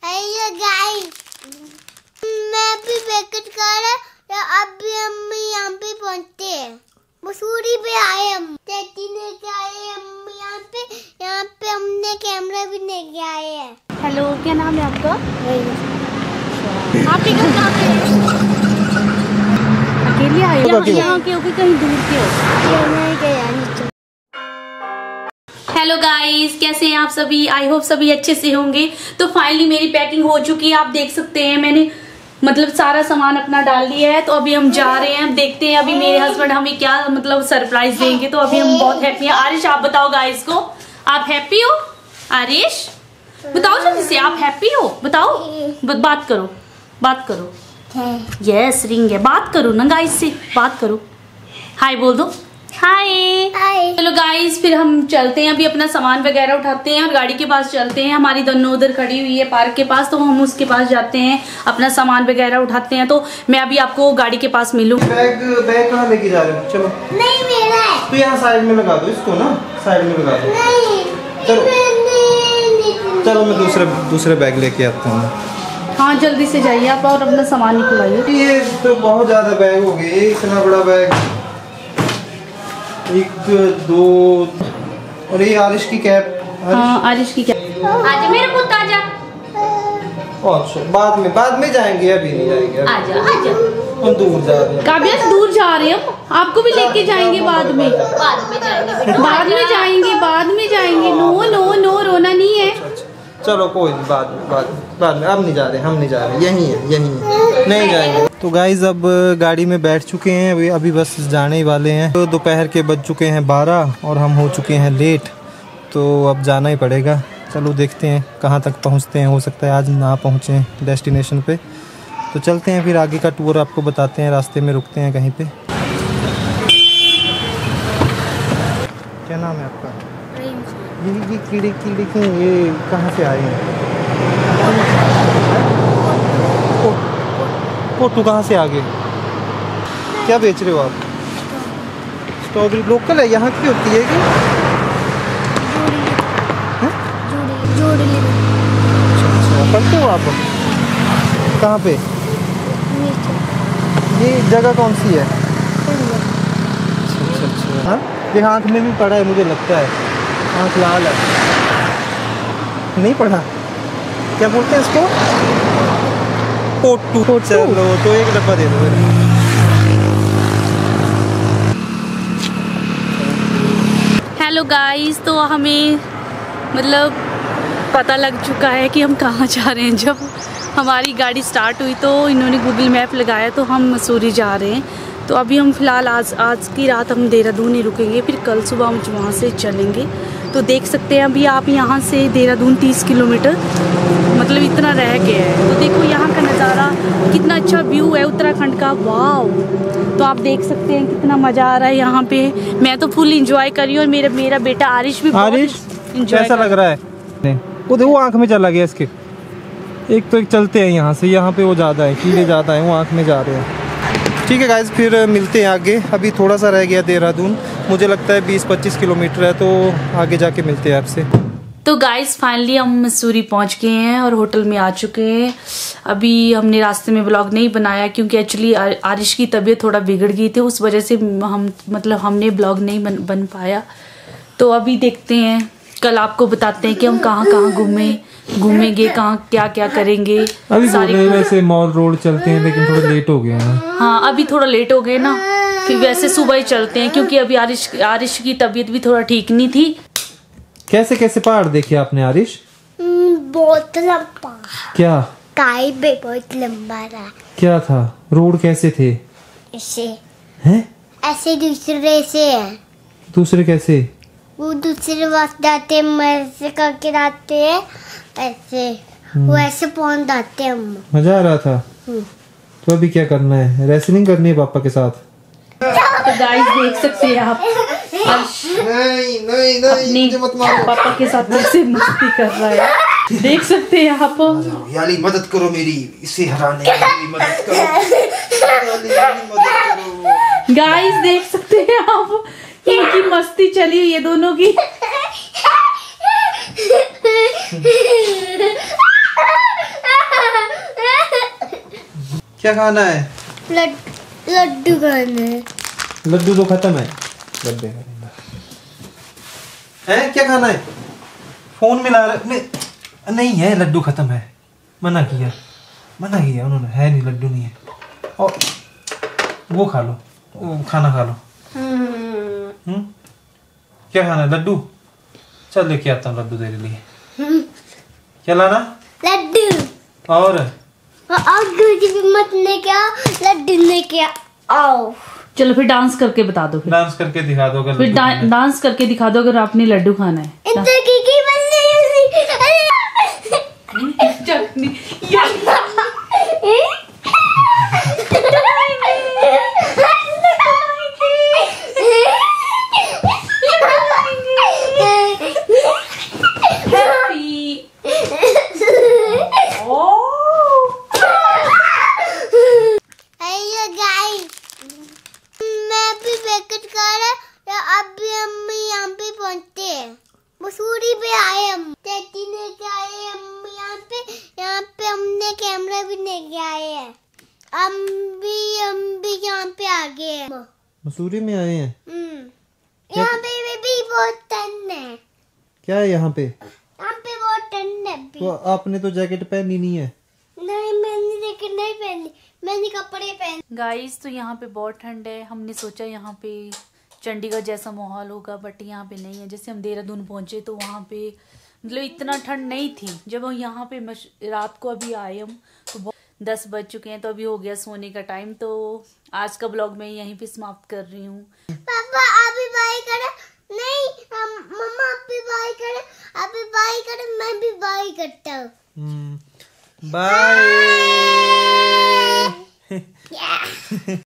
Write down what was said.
Hello guys, मैं भी बैकट कर रहा। अब भी हम यहाँ पे पहुँचते हैं। मसूरी पे आए हम, टैटी लेके आए हम यहाँ पे हमने कैमरा भी लेके आए हैं। हेलो, क्या नाम है आपका? आप कहाँ पे अकेले आए हो? यहाँ के हो कि कहीं दूर के हो? हेलो गाइस, कैसे हैं आप सभी? आई होप सभी अच्छे से होंगे। तो फाइनली मेरी पैकिंग हो चुकी है। आप देख सकते हैं मैंने मतलब सारा सामान अपना डाल दिया है। तो अभी हम जा रहे हैं। देखते हैं अभी मेरे हस्बैंड हमें क्या मतलब सरप्राइज देंगे। तो अभी हम बहुत हैप्पी हैं। आरिश, आप बताओ गाइस को, आप हैप्पी हो? आरिश बताओ जल्दी से, आप हैप्पी हो? बताओ, बात करो, बात करो। यस, रिंग है, बात करो ना गाइस से, बात करो। हाय बोल दो, हाय। चलो गाइस, फिर हम चलते हैं। अभी अपना सामान वगैरह उठाते हैं और गाड़ी के पास चलते हैं। हमारी दोनों उधर खड़ी हुई है पार्क के पास, तो हम उसके पास जाते हैं, अपना सामान वगैरह उठाते हैं। तो मैं अभी आपको गाड़ी के पास मिलूं। बैग कहाँ लेके जा रहे हो? चलो। नहीं, मेरा है। तो यहाँ साइड में लगा दो इसको ना, साइड में लगा दो। नहीं, चलो मैं दूसरे बैग लेके आता हूँ। हाँ, जल्दी से जाइए आप और अपना सामान निकलवाइए। ये तो बहुत ज्यादा बैग हो गए, इतना बड़ा बैग। 1 2 और ये आरिश की कैप। हाँ, आरिश की कैप। आजा मेरे पुत्र, आजा। और बाद में जाएंगे, अभी नहीं जाएंगे। आजा आजा, हम दूर जा रहे हैं। काव्या दूर जा रहे हैं हम, आपको भी लेके जाएंगे बाद में। बाद में जाएंगे, बाद में जाएंगे। नो नो नो, रोना नहीं है। चलो कोई नहीं, बाद में। अब नहीं जा रहे, हम नहीं जा रहे, यही है नहीं जाएंगे। तो गाइज अब गाड़ी में बैठ चुके हैं, अभी बस जाने ही वाले हैं। तो दोपहर के बज चुके हैं 12 और हम हो चुके हैं लेट। तो अब जाना ही पड़ेगा। चलो देखते हैं कहाँ तक पहुँचते हैं। हो सकता है आज ना पहुँचें डेस्टिनेशन पे। तो चलते हैं, फिर आगे का टूर आपको बताते हैं। रास्ते में रुकते हैं कहीं पे। क्या नाम है आपका? ये कीड़े ये कहाँ से आए हैं? पोटू कहाँ से आ गए? क्या बेच रहे हो आप? स्ट्रॉबेरी लोकल है, यहाँ की होती है कि? अच्छा, पढ़ते हो आप? कहाँ पे? ये जगह कौन सी है? अच्छा। हाँ, ये आँख में भी पड़ा है मुझे लगता है। आँख लाल है। नहीं पढ़ा? क्या बोलते हैं इसको? पोटू। चलो तो एक डब्बा दे दो। हेलो गाइस, तो हमें मतलब पता लग चुका है कि हम कहाँ जा रहे हैं। जब हमारी गाड़ी स्टार्ट हुई तो इन्होंने गूगल मैप लगाया, तो हम मसूरी जा रहे हैं। तो अभी हम फ़िलहाल आज की रात हम देहरादून ही रुकेंगे, फिर कल सुबह हम वहाँ से चलेंगे। तो देख सकते हैं अभी आप यहाँ से देहरादून 30 किलोमीटर मतलब इतना रह गया है। तो देखो यहाँ का नज़ारा, कितना अच्छा व्यू है उत्तराखंड का। वाव! तो आप देख सकते हैं कितना मज़ा आ रहा है यहाँ पे। मैं तो फुल इंजॉय कर रही हूँ और मेरा बेटा आरिश भी कैसा लग रहा है? वो आँख में चला गया इसके। एक चलते हैं यहाँ से, यहाँ पे वो ज़्यादा है, कीड़े ज़्यादा है, वो आँख में जा रहे हैं। ठीक है गाइज, फिर मिलते हैं आगे। अभी थोड़ा सा रह गया देहरादून, मुझे लगता है 20-25 किलोमीटर है। तो आगे जाके मिलते हैं आपसे। तो गाइस फाइनली हम मसूरी पहुंच गए हैं और होटल में आ चुके हैं। अभी हमने रास्ते में व्लॉग नहीं बनाया क्योंकि एक्चुअली आरिश की तबीयत थोड़ा बिगड़ गई थी, उस वजह से हमने व्लॉग नहीं बन पाया। तो अभी देखते हैं, कल आपको बताते हैं कि हम कहाँ कहाँ घूमेंगे, कहाँ क्या क्या करेंगे। अभी वैसे मॉल रोड चलते हैं, लेकिन थोड़ा लेट हो गया ना। हाँ, अभी थोड़ा लेट हो गए ना, फिर वैसे सुबह ही चलते हैं क्योंकि अभी आरिश की तबीयत भी थोड़ा ठीक नहीं थी। कैसे पहाड़ देखे आपने आरिश? बहुत लंबा। क्या? काई पे बहुत लंबा रहा। क्या था? रोड कैसे थे? ऐसे हैं? ऐसे दूसरे से है। दूसरे कैसे? वो दूसरे वक्त जाते हैं, ऐसे करके जाते हैं, ऐसे वो ऐसे पहुंच जाते हैं हम। मजा आ रहा था। तो अभी क्या करना है? रेसलिंग करनी है पापा के साथ। तो गाइस देख सकते हैं आप, नहीं अपनी मत मारो। पापा के साथ कैसे मस्ती कर रहा है, देख सकते हैं आप। याली मदद करो मेरी, इसे हराने की मदद करो। गाइस देख सकते हैं आप, इनकी मस्ती चली हुई है दोनों की। क्या खाना है? लड्डू खाना है। लड्डू तो खत्म है। डब्बे है क्या खाना है? फोन मिला रहे नहीं है, लड्डू खत्म है। मना किया उन्होंने, है नहीं, लड्डू नहीं है। और वो खा लो, वो खाना खा लो। क्या खाना है? लड्डू? चल लेके आता हूँ लड्डू तेरे लिए। क्या लाना? लड्डू। और मत ने क्या लड्डू ने क्या आओ। चलो फिर डांस करके बता दो। फिर डांस करके दिखा दो। फिर डांस करके दिखा दो अगर आपने लड्डू खाना है। चटनी मसूरी पे आए हम, चाची ने क्या आए हम यहाँ पे हमने कैमरा भी लेके आए हैं। हम भी यहाँ पे आ गए हैं। मसूरी में आए हैं। यहाँ पे भी बहुत ठंड है। क्या है यहाँ पे? यहाँ पे बहुत ठंड है भी। तो आपने तो जैकेट पहनी नहीं है। नहीं, मैंने जैकेट नहीं पहनी, मैंने कपड़े पहने। गाइस तो यहाँ पे बहुत ठंड है। हमने सोचा यहाँ पे चंडीगढ़ जैसा माहौल होगा, बट यहाँ पे नहीं है। जैसे हम देहरादून पहुंचे तो वहाँ पे मतलब इतना ठंड नहीं थी। जब हम यहाँ पे रात को अभी आए हम तो 10 बज चुके हैं, तो अभी हो गया सोने का टाइम। तो आज का ब्लॉग मैं यहीं पे समाप्त कर रही हूँ। पापा अभी बाय करे? नहीं, मम्मा अभी बाय करे, अभी बाय करे, मैं भी बाय करता हूँ। बाय।